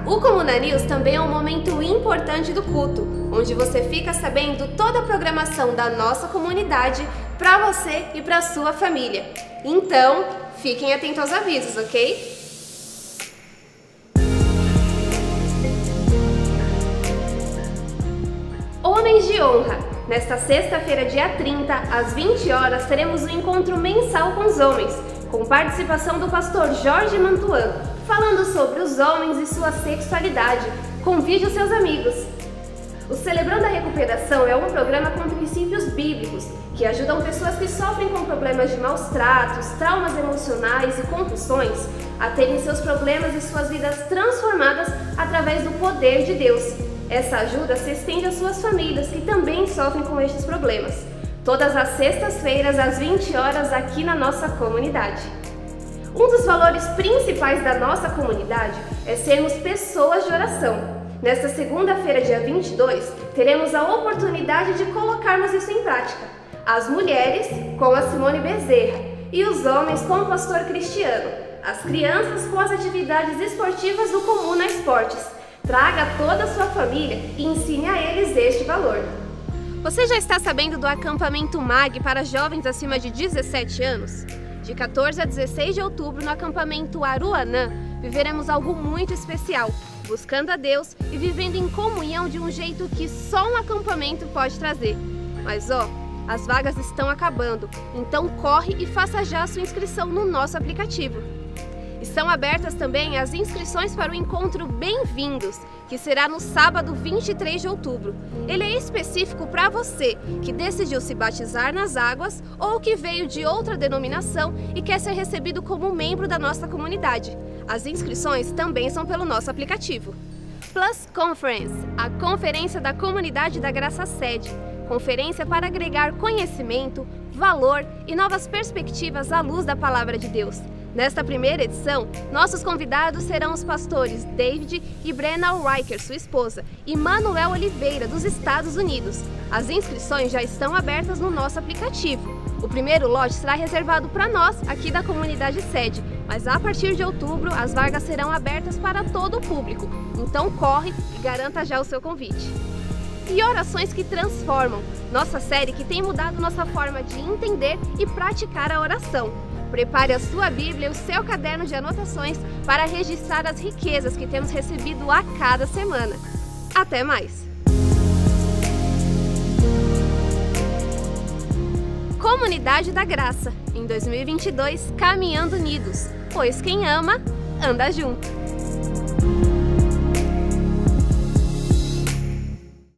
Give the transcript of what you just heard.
O Comuna News também é um momento importante do culto, onde você fica sabendo toda a programação da nossa comunidade para você e para sua família. Então, fiquem atentos aos avisos, ok? Homens de Honra. Nesta sexta-feira, dia 30, às 20 horas, teremos um encontro mensal com os homens, com participação do pastor Jorge Mantuan, falando sobre os homens e sua sexualidade. Convide os seus amigos. O Celebrando a Recuperação é um programa com princípios bíblicos, que ajudam pessoas que sofrem com problemas de maus tratos, traumas emocionais e compulsões a terem seus problemas e suas vidas transformadas através do poder de Deus. Essa ajuda se estende às suas famílias que também sofrem com estes problemas. Todas as sextas-feiras, às 20 horas, aqui na nossa comunidade. Um dos valores principais da nossa comunidade é sermos pessoas de oração. Nesta segunda-feira, dia 22, teremos a oportunidade de colocarmos isso em prática. As mulheres, com a Simone Bezerra, e os homens, com o pastor Cristiano. As crianças, com as atividades esportivas do Comuna Esportes. Traga toda a sua família e ensine a eles este valor. Você já está sabendo do acampamento MAG para jovens acima de 17 anos? De 14 a 16 de outubro, no acampamento Aruanã, viveremos algo muito especial, buscando a Deus e vivendo em comunhão de um jeito que só um acampamento pode trazer. Mas as vagas estão acabando, então corre e faça já a sua inscrição no nosso aplicativo. Estão abertas também as inscrições para o encontro Bem-vindos, que será no sábado 23 de outubro. Ele é específico para você que decidiu se batizar nas águas ou que veio de outra denominação e quer ser recebido como membro da nossa comunidade. As inscrições também são pelo nosso aplicativo. Plus Conference, a conferência da Comunidade da Graça Sede. Conferência para agregar conhecimento, valor e novas perspectivas à luz da Palavra de Deus. Nesta primeira edição, nossos convidados serão os pastores David e Brenna Riker, sua esposa, e Manuel Oliveira, dos Estados Unidos. As inscrições já estão abertas no nosso aplicativo. O primeiro lote será reservado para nós, aqui da comunidade sede, mas a partir de outubro as vagas serão abertas para todo o público. Então corre e garanta já o seu convite. E Orações que Transformam, nossa série que tem mudado nossa forma de entender e praticar a oração. Prepare a sua Bíblia e o seu caderno de anotações para registrar as riquezas que temos recebido a cada semana. Até mais! Comunidade da Graça, em 2022, caminhando unidos, pois quem ama, anda junto.